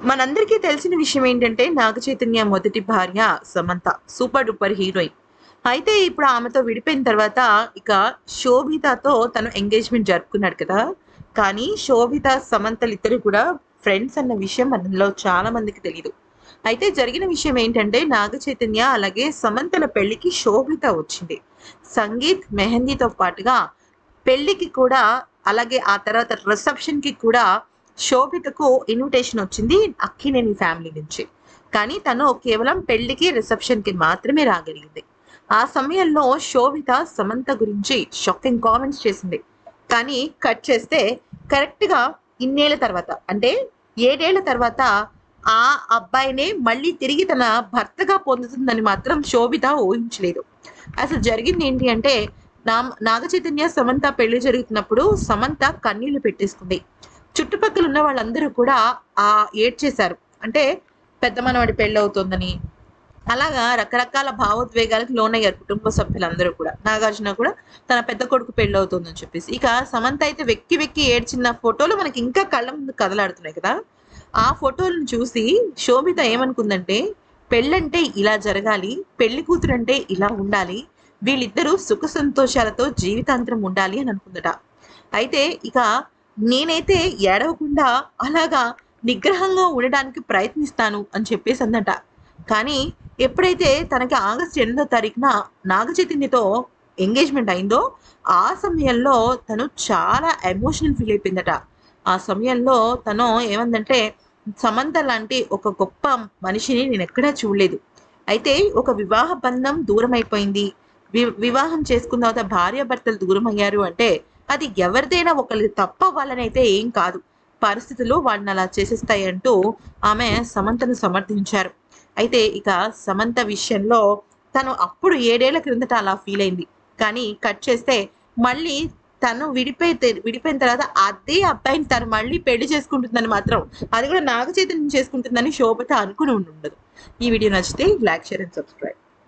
మనందరికీ తెలిసిన విషయం ఏంటంటే నాగ చైతన్య మొదటి భార్య సమంత సూపర్ డూపర్ హీరోయిన్. అయితే ఇప్పుడు ఆమెతో విడిపోయిన తర్వాత ఇక శోభితతో తను ఎంగేజ్మెంట్ జరుపుకున్నాడు కదా. కానీ శోభిత సమంతలిద్దరు కూడా ఫ్రెండ్స్ అన్న విషయం మనలో చాలా మందికి తెలియదు. అయితే జరిగిన విషయం ఏంటంటే నాగ చైతన్య అలాగే సమంతల పెళ్లికి శోభిత వచ్చింది. సంగీత్ మెహందీతో పాటుగా పెళ్లికి కూడా, అలాగే ఆ తర్వాత రిసెప్షన్ కి కూడా శోభితకు ఇన్విటేషన్ వచ్చింది అక్కినేని ఫ్యామిలీ నుంచి. కానీ తను కేవలం పెళ్లికి రిసెప్షన్ కి మాత్రమే రాగలిగింది. ఆ సమయంలో శోభిత సమంత గురించి షాకింగ్ కామెంట్స్ చేసింది. కానీ కట్ చేస్తే కరెక్ట్ గా ఇన్నేళ్ల తర్వాత, అంటే 7 ఏళ్ల తర్వాత ఆ అబ్బాయినే మళ్ళీ తిరిగి తన భర్తగా పొందుతుందని మాత్రం శోభిత ఊహించలేదు. అసలు జరిగింది ఏంటి అంటే, నాగ చైతన్య సమంత పెళ్లి జరుగుతున్నప్పుడు సమంత కన్నీళ్లు పెట్టేసుకుంది. చుట్టుపక్కల ఉన్న వాళ్ళందరూ కూడా ఏడ్చేశారు. అంటే పెద్ద మనవడి పెళ్ళి అవుతుందని, అలాగా రకరకాల భావోద్వేగాలకు లోనయ్యారు కుటుంబ సభ్యులందరూ కూడా. నాగార్జున కూడా తన పెద్ద కొడుకు పెళ్ళి అవుతుందని చెప్పేసి. ఇక సమంత అయితే వెక్కి వెక్కి ఏడ్చిన ఫోటోలు మనకి ఇంకా కళ్ళ ముందు కదలాడుతున్నాయి కదా. ఆ ఫోటోలను చూసి శోభిత ఏమనుకుందంటే, పెళ్ళంటే ఇలా జరగాలి, పెళ్లి కూతురంటే ఇలా ఉండాలి, వీళ్ళిద్దరూ సుఖ సంతోషాలతో జీవితాంతరం ఉండాలి అని అనుకుందట. అయితే ఇక నేనైతే ఏడవకుండా అలాగా నిగ్రహంగా ఉండడానికి ప్రయత్నిస్తాను అని చెప్పేసి అందట. కానీ ఎప్పుడైతే తనకి ఆగస్టు 8వ తారీఖున నాగ చైతన్యతో ఎంగేజ్మెంట్ అయిందో ఆ సమయంలో తను చాలా ఎమోషనల్ ఫీల్ అయిపోయిందట. ఆ సమయంలో తను ఏమందంటే, సమంత లాంటి ఒక గొప్ప మనిషిని నేను ఎక్కడా చూడలేదు. అయితే ఒక వివాహ బంధం దూరం అయిపోయింది, వివాహం చేసుకున్న తర్వాత భార్యాభర్తలు దూరం అయ్యారు అంటే అది ఎవరిదైనా ఒకరిది తప్పవ్వాలనైతే ఏం కాదు, పరిస్థితులు వాళ్ళని అలా చేసేస్తాయి అంటూ ఆమె సమంతను సమర్థించారు. అయితే ఇక సమంత విషయంలో తను అప్పుడు 7 ఏళ్ల క్రిందట అలా ఫీల్ అయింది. కానీ కట్ చేస్తే మళ్ళీ తను విడిపోయిన తర్వాత అదే అబ్బాయిని తను మళ్ళీ పెళ్లి చేసుకుంటుందని మాత్రం, అది కూడా నాగ చైతన్యం చేసుకుంటుందని శోభత అనుకుని ఉండదు. ఈ వీడియో నచ్చితే లైక్, షేర్ అండ్ సబ్స్క్రైబ్.